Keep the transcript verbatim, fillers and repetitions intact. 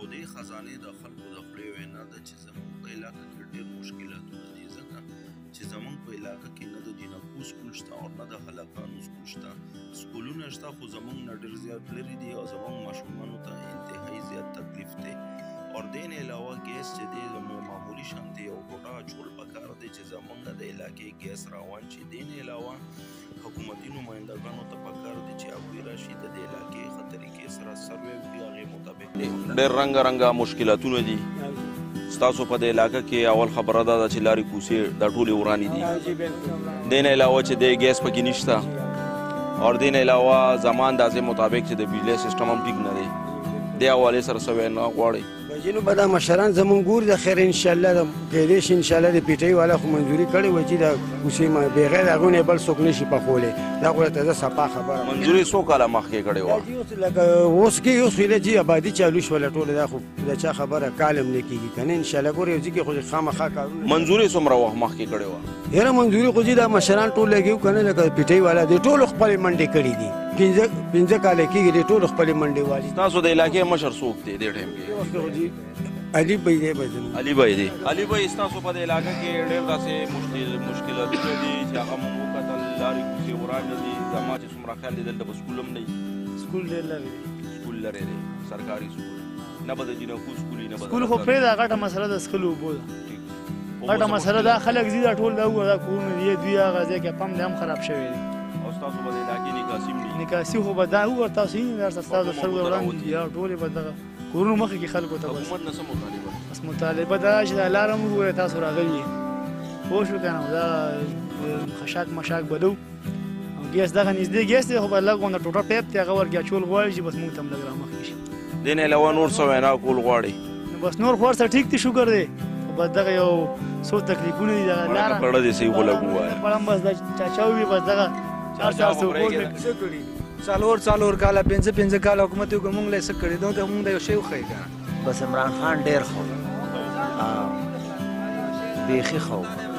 او دې خزانې د خلکو د خولې وینا ده چې زموږ په علاقه کې ډېر مشکلاتونه دي، ځکه چې زموږ په علاقه کې نه د جینکو سکول شته او نه د هلکانو سکول شته. سکولونه شته خو زموږ نه ډېر زیات لرې دي او زموږ ماشومانو ته انتهایي زیات تکلیف دی. اور دې نه علاوه ګیس چې دی زموږ معمولي شانتې یو ټوټه اچول پکار دی چې زموږ د علاقې ګیس روان شي. دې نه علاوه حکومتي نمایندګانو ته پکار دی چې هغوی راشي د دې علاقې ښه طریقې سره سروې وکړي، هغې مطابق ډېر رنګه رنګه مشکلاتونه دي. ستاسو په دې علاقه کې اول خبره دا ده چې لارې کوڅې دا ټولې ورانې دي. دې نه علاوه چې د ګیس پکې نشته اور دې نه علاوه زمان د اندازې مطابق چې د بجلی سیسټم هم ټیک نه دی. دې حوالې سره څه وینا غواړئ؟ جنو به دا مشران زمونږ ګوري د خیر انشاءالله د کیدای شي انشاءالله د پیټۍ والا خو منظوري کړې وه چې د کوڅې بغیر هغو نه بل څوک نشي پخولی. دا خو ته زه صفا خبره منظوري څو کاله مخکې کړې وه؟ لکه اوس کې اوس خو چې آبادي چالو شوله ټوله دا خو د چا خبره کالم نه کېږي که نه انشاءالله ګورې یو ځای کې خو خامخا کارونه. منظوري څومره وخت مخکې کړې وه؟ یاره منظوري خو چې دا مشران ټول لګي که نه لکه پیټۍ والا دی ټولو خپلې منډې کړي دي. پنځه پنځه کاله کېږي دی ټولو خپلې منډې والي. تاسو د علاقې مشر څوک دی دې ټایم کې؟ علي بھائی دی به زموږ علي بھائی دی. علي بھائی ستاسو په دې علاقه کې ډېر داسې مشکلاتونه دي چې هغه مو وکتل لارې کوڅې ورانې دي. زما چې څومره خیال دی دلته به سکول هم نه وي. سکول ډېر لرې دی. سکول لرې دی، سرکاري سکول نه به د جینکو سکول وي نه به سکول خو پرېږده غټه مسله د څښلو اوبو ده. غټه مسله دا خلک ځي دا ټول دا وګوره دا کورونه دي دوی هغه ځای کې پمپ دی هم خراب شوی دی. او ستاسو په دې علاقې نکاسي هم دي؟ نکاسي خو به دا وګوره تاسو یې درته ستاسو د سترګو وړاندې دي ټولې به دغه کورونو مخکې کې خلکو ته حکومت نه څه مطالبه؟ بس مطالبه دا چې دا لاره مو وګورئ تاسو راغلي یې پوه شو که نه دا خشاک مشاک بلو او ګیس دغه نږدې ګیس دی خو به لږ غونډه ټوټه پیپ دی هغه ورکې اچول غواړي چې بس موږ ته هم لږ رامخکې شي. دې نه علاوه نور څه وینا کول غواړئ؟ بس نور خو هر څه ټیک دی شکر دی خو بس دغه یو څو تکلیفونه دي دغه لاره پړه دې صحیح ولګو ووایه. پړه هم بس دا چاچا وي بس دغه چار چار سو څلور څلور کاله پنځه پنځه کاله حکومت وکړو موږ له یې څه کړي نو ته موږ د یو شی وښیي که نه. بس عمران خان ډېر ښه و بیخي ښه و.